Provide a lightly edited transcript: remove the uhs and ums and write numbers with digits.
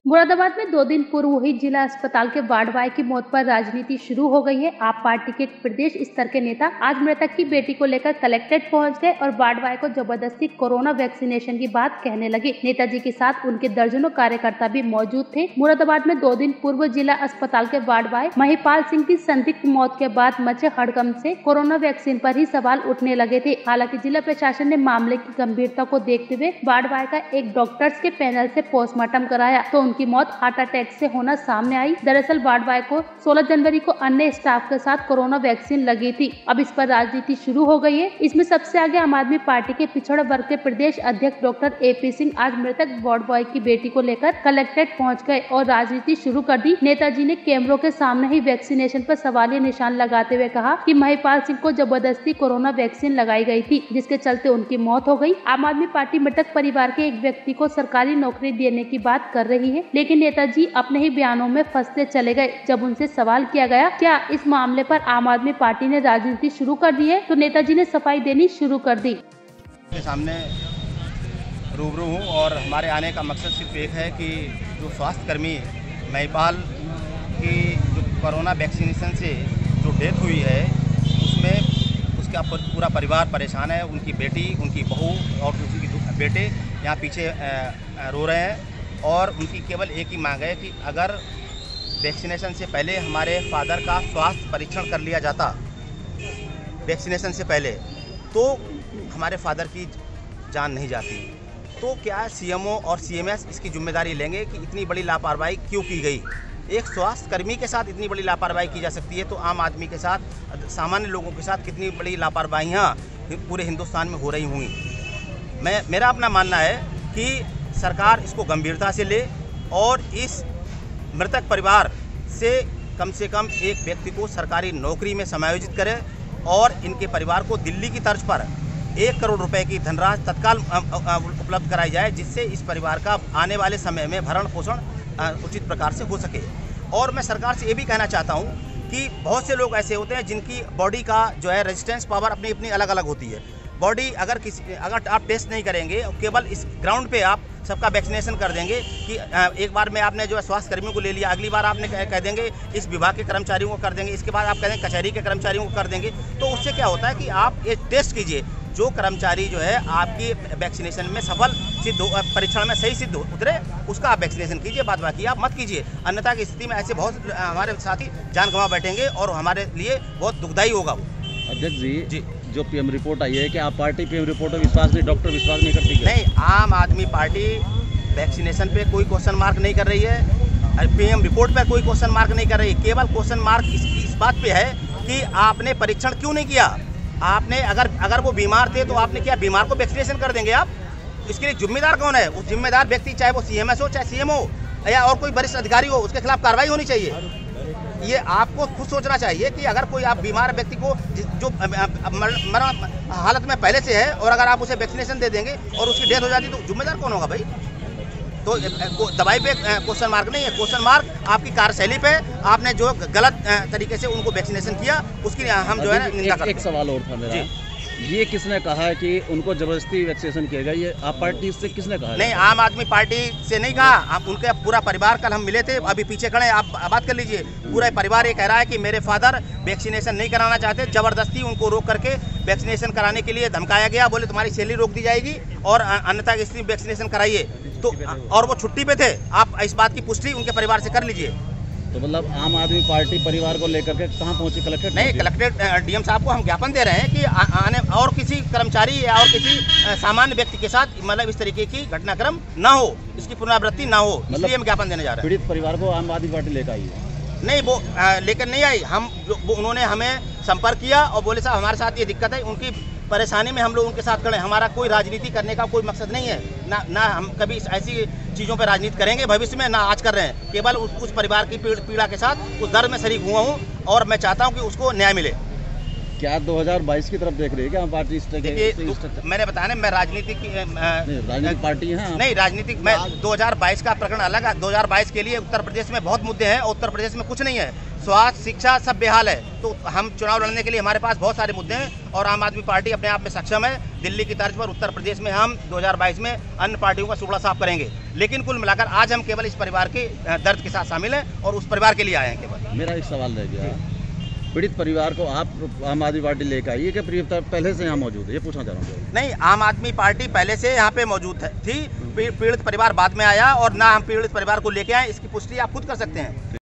मुरादाबाद में 2 दिन पूर्व हुई जिला अस्पताल के वार्ड बॉय की मौत पर राजनीति शुरू हो गई है। आप पार्टी के प्रदेश स्तर के नेता आज मृतक की बेटी को लेकर कलेक्ट्रेट पहुंच गए और वार्ड बॉय को जबरदस्ती कोरोना वैक्सीनेशन की बात कहने लगे। नेताजी के साथ उनके दर्जनों कार्यकर्ता भी मौजूद थे। मुरादाबाद में 2 दिन पूर्व जिला अस्पताल के वार्ड बॉय महिपाल सिंह की संदिग्ध मौत के बाद मचे हड़कंप से कोरोना वैक्सीन पर ही सवाल उठने लगे थे। हालांकि जिला प्रशासन ने मामले की गंभीरता को देखते हुए वार्ड बॉय का एक डॉक्टर्स के पैनल से पोस्टमार्टम कराया तो उनकी मौत हार्ट अटैक से होना सामने आई। दरअसल वार्ड बॉय को 16 जनवरी को अन्य स्टाफ के साथ कोरोना वैक्सीन लगी थी। अब इस पर राजनीति शुरू हो गई है। इसमें सबसे आगे आम आदमी पार्टी के पिछड़ा वर्ग के प्रदेश अध्यक्ष डॉक्टर AP सिंह आज मृतक वार्ड बॉय की बेटी को लेकर कलेक्ट्रेट पहुंच गए और राजनीति शुरू कर दी। नेताजी ने कैमरों के सामने ही वैक्सीनेशन पर सवालिया निशान लगाते हुए कहा कि महिपाल सिंह को जबरदस्ती कोरोना वैक्सीन लगाई गई थी, जिसके चलते उनकी मौत हो गई। आम आदमी पार्टी मृतक परिवार के एक व्यक्ति को सरकारी नौकरी देने की बात कर रही है, लेकिन नेताजी अपने ही बयानों में फंसते चले गए। जब उनसे सवाल किया गया क्या इस मामले पर आम आदमी पार्टी ने राजनीति शुरू कर दी है, तो नेताजी ने सफाई देनी शुरू कर दी। के सामने रूबरू हूँ और हमारे आने का मकसद सिर्फ एक है कि जो स्वास्थ्य कर्मी महिपाल की जो कोरोना वैक्सीनेशन से जो डेथ हुई है उसमें उसका पूरा परिवार परेशान है। उनकी बेटी, उनकी बहू और उनके बेटे यहाँ पीछे रो रहे हैं और उनकी केवल एक ही मांग है कि अगर वैक्सीनेशन से पहले हमारे फादर का स्वास्थ्य परीक्षण कर लिया जाता वैक्सीनेशन से पहले, तो हमारे फादर की जान नहीं जाती। तो क्या CMO और CMS इसकी जिम्मेदारी लेंगे कि इतनी बड़ी लापरवाही क्यों की गई? एक स्वास्थ्य कर्मी के साथ इतनी बड़ी लापरवाही की जा सकती है, तो आम आदमी के साथ, सामान्य लोगों के साथ कितनी बड़ी लापरवाहियाँ पूरे हिंदुस्तान में हो रही होंगी। मेरा अपना मानना है कि सरकार इसको गंभीरता से ले और इस मृतक परिवार से कम एक व्यक्ति को सरकारी नौकरी में समायोजित करे और इनके परिवार को दिल्ली की तर्ज पर 1 करोड़ रुपए की धनराशि तत्काल उपलब्ध कराई जाए, जिससे इस परिवार का आने वाले समय में भरण पोषण उचित प्रकार से हो सके। और मैं सरकार से ये भी कहना चाहता हूँ कि बहुत से लोग ऐसे होते हैं जिनकी बॉडी का जो है रेजिस्टेंस पावर अपनी अपनी अलग अलग होती है। बॉडी अगर आप टेस्ट नहीं करेंगे, केवल इस ग्राउंड पे आप सबका वैक्सीनेशन कर देंगे कि एक बार में आपने जो है स्वास्थ्य कर्मियों को ले लिया, अगली बार आपने कह देंगे इस विभाग के कर्मचारियों को कर देंगे, इसके बाद आप कह देंगे कचहरी के कर्मचारियों को कर देंगे, तो उससे क्या होता है कि आप ये टेस्ट कीजिए। जो कर्मचारी जो है आपकी वैक्सीनेशन में सफल सिद्ध परीक्षण में सही सिद्ध उतरे, उसका आप वैक्सीनेशन कीजिए, बाद बाकी आप मत कीजिए। अन्यथा की स्थिति में ऐसे बहुत हमारे साथी जान गंवा बैठेंगे और हमारे लिए बहुत दुखदायी होगा वो। अध्यक्ष जी, जो PM रिपोर्ट आई है कि आप पार्टी PM रिपोर्ट पर विश्वास नहीं, डॉक्टर विश्वास नहीं करती? नहीं, आम आदमी पार्टी वैक्सीनेशन पे कोई क्वेश्चन मार्क नहीं कर रही है, PM रिपोर्ट पे कोई क्वेश्चन मार्क नहीं कर रही है। केवल क्वेश्चन मार्क इस बात पे है कि आपने परीक्षण क्यों नहीं किया। आपने अगर वो बीमार थे तो आपने क्या बीमार को वैक्सीनेशन कर देंगे आप? इसके लिए जिम्मेदार कौन है? उस जिम्मेदार व्यक्ति, चाहे वो CMS हो, चाहे CM हो या और कोई वरिष्ठ अधिकारी हो, उसके खिलाफ कार्रवाई होनी चाहिए। ये आपको खुद सोचना चाहिए कि अगर कोई आप बीमार व्यक्ति को जो मरण हालत में पहले से है और अगर आप उसे वैक्सीनेशन दे देंगे और उसकी डेथ हो जाती तो जिम्मेदार कौन होगा भाई? तो दवाई पे क्वेश्चन मार्क नहीं है, क्वेश्चन मार्क आपकी कार्यशैली पे, आपने जो गलत तरीके से उनको वैक्सीनेशन किया उसकी हम जो है निंदा करते हैं। एक सवाल और था मेरा, ये किसने कहा है कि उनको जबरदस्ती वैक्सीनेशन किया गया? ये आप पार्टी से किसने कहा? नहीं, आम आदमी पार्टी से नहीं कहा, आप उनके पूरा परिवार, कल हम मिले थे, अभी पीछे खड़े, आप बात कर लीजिए। पूरा परिवार ये कह रहा है कि मेरे फादर वैक्सीनेशन नहीं कराना चाहते, जबरदस्ती उनको रोक करके वैक्सीनेशन कराने के लिए धमकाया गया, बोले तुम्हारी सैलरी रोक दी जाएगी और अन्यथा इसलिए वैक्सीनेशन कराइए। तो और वो छुट्टी पे थे, आप इस बात की पुष्टि उनके परिवार से कर लीजिए। तो मतलब आम आदमी पार्टी परिवार को लेकर के कहाँ पहुंची? कलेक्ट्रेट? नहीं, कलेक्ट्रेट DM साहब को हम ज्ञापन दे रहे हैं कि आने और किसी कर्मचारी या और किसी सामान्य व्यक्ति के साथ मतलब इस तरीके की घटनाक्रम ना हो, इसकी पुनरावृत्ति ना हो, इसलिए हम ज्ञापन देने जा रहे हैं। पीड़ित परिवार को आम आदमी पार्टी लेकर आई है? नहीं, वो लेकर नहीं आई। उन्होंने हमें संपर्क किया और बोले साहब हमारे साथ ये दिक्कत है, उनकी परेशानी में हम लोग उनके साथ खड़े। हमारा कोई राजनीति करने का कोई मकसद नहीं है, ना हम कभी ऐसी चीज़ों पर राजनीति करेंगे भविष्य में, ना आज कर रहे हैं। केवल उस परिवार की पीड़ा के साथ उस दर्द में शरीक हुआ हूँ और मैं चाहता हूँ कि उसको न्याय मिले। क्या 2022 की तरफ देख रही है क्या पार्टी? देखिए, मैंने बताया ना, मैं राजनीतिक पार्टी है नहीं, राजनीतिक मैं 2022 का प्रकरण अलग है। 2022 के लिए उत्तर प्रदेश में बहुत मुद्दे हैं और उत्तर प्रदेश में कुछ नहीं है। स्वास्थ्य, शिक्षा सब बेहाल है। तो हम चुनाव लड़ने के लिए हमारे पास बहुत सारे मुद्दे हैं और आम आदमी पार्टी अपने आप में सक्षम है। दिल्ली की तर्ज पर उत्तर प्रदेश में हम 2022 में अन्य पार्टियों का सुपड़ा साफ करेंगे। लेकिन कुल मिलाकर आज हम केवल इस परिवार के दर्द के साथ शामिल हैं और उस परिवार के लिए आए हैं केवल। मेरा एक सवाल रह गया, पीड़ित परिवार को आप आम आदमी पार्टी लेकर आई है कि पहले से यहाँ मौजूद है, ये पूछना चाह रहा हूँ। नहीं, आम आदमी पार्टी पहले से यहाँ पे मौजूद थी, पीड़ित परिवार बाद में आया और ना हम पीड़ित परिवार को लेके आए, इसकी पुष्टि आप खुद कर सकते हैं।